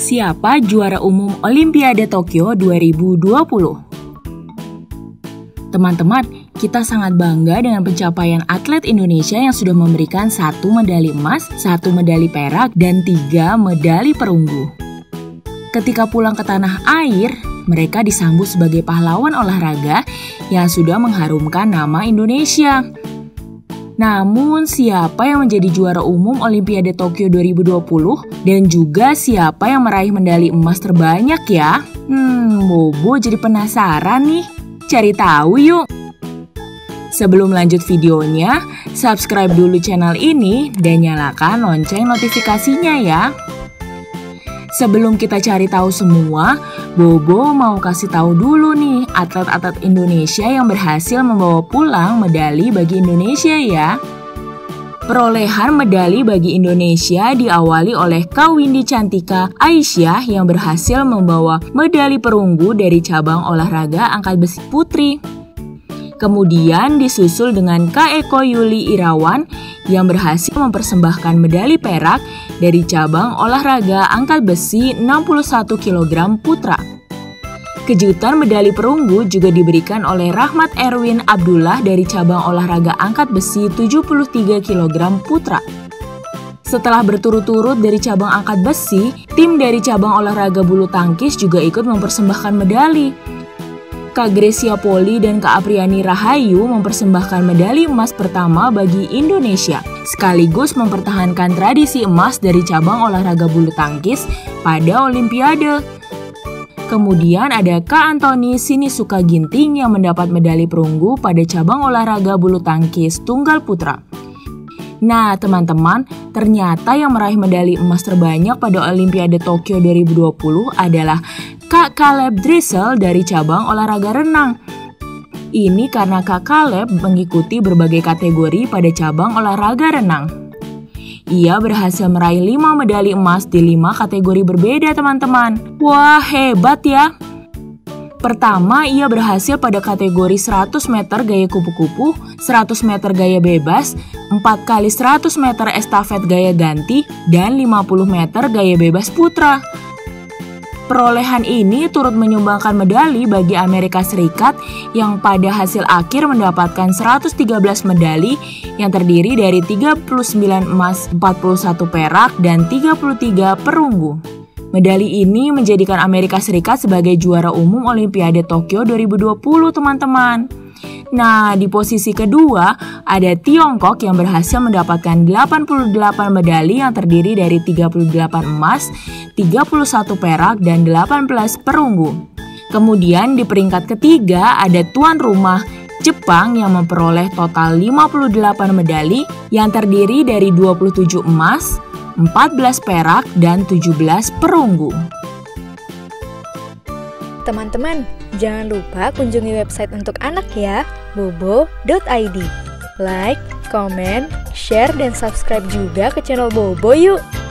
Siapa juara umum Olimpiade Tokyo 2020? Teman-teman, kita sangat bangga dengan pencapaian atlet Indonesia yang sudah memberikan 1 medali emas, 1 medali perak, dan 3 medali perunggu. Ketika pulang ke tanah air, mereka disambut sebagai pahlawan olahraga yang sudah mengharumkan nama Indonesia. Namun, siapa yang menjadi juara umum Olimpiade Tokyo 2020 dan juga siapa yang meraih medali emas terbanyak ya? Bobo jadi penasaran nih. Cari tahu yuk. Sebelum lanjut videonya, subscribe dulu channel ini dan nyalakan lonceng notifikasinya ya. Sebelum kita cari tahu semua, Bobo mau kasih tahu dulu nih atlet-atlet Indonesia yang berhasil membawa pulang medali bagi Indonesia ya. Perolehan medali bagi Indonesia diawali oleh Kak Windy Cantika Aisyah yang berhasil membawa medali perunggu dari cabang olahraga angkat besi putri. Kemudian disusul dengan Kak Eko Yuli Irawan yang berhasil mempersembahkan medali perak dari cabang olahraga angkat besi 61 kg putra. Kejutan medali perunggu juga diberikan oleh Rahmat Erwin Abdullah dari cabang olahraga angkat besi 73 kg putra. Setelah berturut-turut dari cabang angkat besi, tim dari cabang olahraga bulu tangkis juga ikut mempersembahkan medali. Kak Gresia Poli dan Kak Apriani Rahayu mempersembahkan medali emas pertama bagi Indonesia, sekaligus mempertahankan tradisi emas dari cabang olahraga bulu tangkis pada Olimpiade. Kemudian ada Kak Antoni Sinisuka Ginting yang mendapat medali perunggu pada cabang olahraga bulu tangkis tunggal putra. Nah teman-teman, ternyata yang meraih medali emas terbanyak pada Olimpiade Tokyo 2020 adalah Kak Caleb Dressel dari cabang olahraga renang. Ini karena Kak Caleb mengikuti berbagai kategori pada cabang olahraga renang. Ia berhasil meraih 5 medali emas di 5 kategori berbeda teman-teman. Wah hebat ya! Pertama, ia berhasil pada kategori 100 meter gaya kupu-kupu, 100 meter gaya bebas, 4 kali 100 meter estafet gaya ganti, dan 50 meter gaya bebas putra. Perolehan ini turut menyumbangkan medali bagi Amerika Serikat yang pada hasil akhir mendapatkan 113 medali yang terdiri dari 39 emas, 41 perak, dan 33 perunggu. Medali ini menjadikan Amerika Serikat sebagai juara umum Olimpiade Tokyo 2020 teman-teman. Nah, di posisi kedua ada Tiongkok yang berhasil mendapatkan 88 medali yang terdiri dari 38 emas, 31 perak, dan 18 perunggu. Kemudian di peringkat ketiga ada tuan rumah Jepang yang memperoleh total 58 medali yang terdiri dari 27 emas, 14 perak, dan 17 perunggu. Teman-teman, jangan lupa kunjungi website untuk anak ya, bobo.id. Like, comment, share, dan subscribe juga ke channel Bobo yuk!